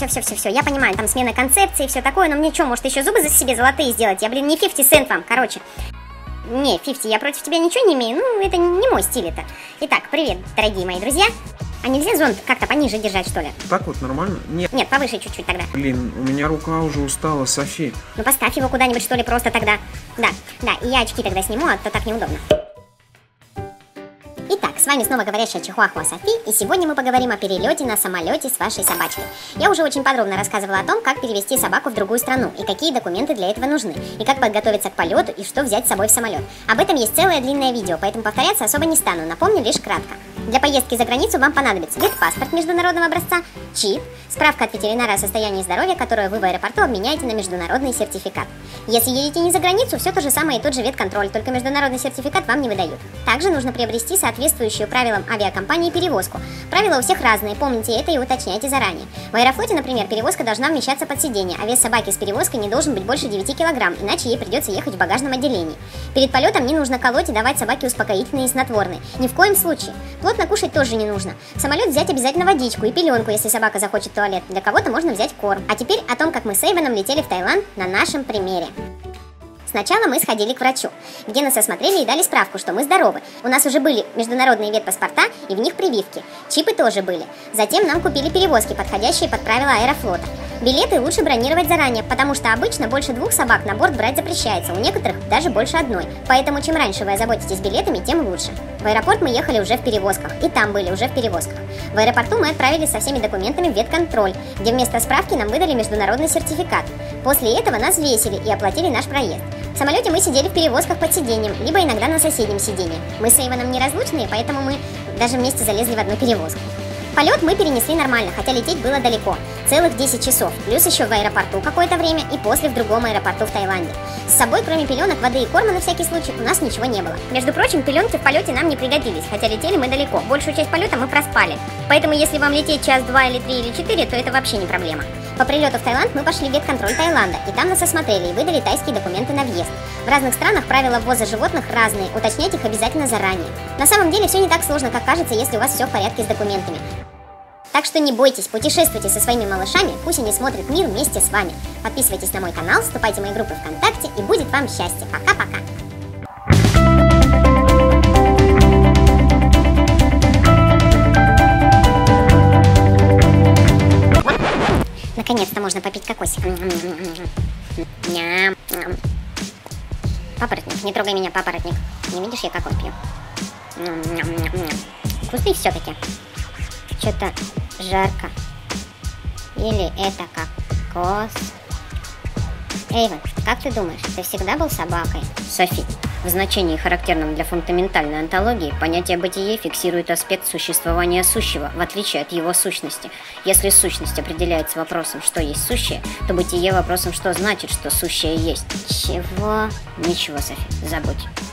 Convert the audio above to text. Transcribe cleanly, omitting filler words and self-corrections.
все, я понимаю, там смена концепции и все такое, но мне что, может еще зубы за себе золотые сделать? Я, блин, не 50 Cent вам, короче. Не, 50, я против тебя ничего не имею, ну, это не мой стиль это. Итак, привет, дорогие мои друзья. А нельзя зонт как-то пониже держать, что ли? Так вот, нормально? Нет. Нет, повыше чуть-чуть тогда. Блин, у меня рука уже устала, Софи. Ну, поставь его куда-нибудь, что ли, просто тогда. Да, и я очки тогда сниму, а то так неудобно. Итак, с вами снова говорящая чихуахуа Софи, и сегодня мы поговорим о перелете на самолете с вашей собачкой. Я уже очень подробно рассказывала о том, как перевести собаку в другую страну, и какие документы для этого нужны, и как подготовиться к полету, и что взять с собой в самолет. Об этом есть целое длинное видео, поэтому повторяться особо не стану, напомню лишь кратко. Для поездки за границу вам понадобится ветпаспорт международного образца, чип, справка от ветеринара о состоянии здоровья, которую вы в аэропорту обменяете на международный сертификат. Если едете не за границу, все то же самое и тот же ветконтроль, только международный сертификат вам не выдают. Также нужно приобрести соответствующую правилам авиакомпании перевозку. Правила у всех разные, помните это и уточняйте заранее. В Аэрофлоте, например, перевозка должна вмещаться под сиденье, а вес собаки с перевозкой не должен быть больше 9 кг, иначе ей придется ехать в багажном отделении. Перед полетом не нужно колоть и давать собаке успокоительные и снотворные. Ни в коем случае. Плотно кушать тоже не нужно. В самолет взять обязательно водичку и пеленку, если собака захочет в туалет. Для кого-то можно взять корм. А теперь о том, как мы с Эйвеном летели в Таиланд на нашем примере. Сначала мы сходили к врачу, где нас осмотрели и дали справку, что мы здоровы. У нас уже были международные ветпаспорта и в них прививки. Чипы тоже были. Затем нам купили перевозки, подходящие под правила Аэрофлота. Билеты лучше бронировать заранее, потому что обычно больше 2 собак на борт брать запрещается, у некоторых даже больше 1. Поэтому чем раньше вы озаботитесь билетами, тем лучше. В аэропорт мы ехали уже в перевозках, и там были уже в перевозках. В аэропорту мы отправились со всеми документами в ветконтроль, где вместо справки нам выдали международный сертификат. После этого нас взвесили и оплатили наш проезд. В самолете мы сидели в перевозках под сиденьем, либо иногда на соседнем сиденье. Мы с Эйвоном неразлучные, поэтому мы даже вместе залезли в одну перевозку. Полет мы перенесли нормально, хотя лететь было далеко. Целых 10 часов, плюс еще в аэропорту какое-то время и после в другом аэропорту в Таиланде. С собой, кроме пеленок, воды и корма на всякий случай, у нас ничего не было. Между прочим, пеленки в полете нам не пригодились, хотя летели мы далеко. Большую часть полета мы проспали. Поэтому если вам лететь час, 2 или 3 или 4, то это вообще не проблема. По прилету в Таиланд мы пошли в ветконтроль Таиланда, и там нас осмотрели и выдали тайские документы на въезд. В разных странах правила ввоза животных разные, уточнять их обязательно заранее. На самом деле все не так сложно, как кажется, если у вас все в порядке с документами. Так что не бойтесь, путешествуйте со своими малышами, пусть они смотрят мир вместе с вами. Подписывайтесь на мой канал, вступайте в мои группы ВКонтакте, и будет вам счастье. Пока-пока! Наконец-то можно попить кокосик. Ням. Папоротник, не трогай меня, папоротник. Не видишь, я кокос пью. Вкусный все-таки. Что-то жарко. Или это кокос? Эйвен, как ты думаешь, ты всегда был собакой? Софи, в значении, характерном для фундаментальной онтологии, понятие бытие фиксирует аспект существования сущего, в отличие от его сущности. Если сущность определяется вопросом, что есть сущее, то бытие вопросом, что значит, что сущее есть. Чего? Ничего, Софи, забудь.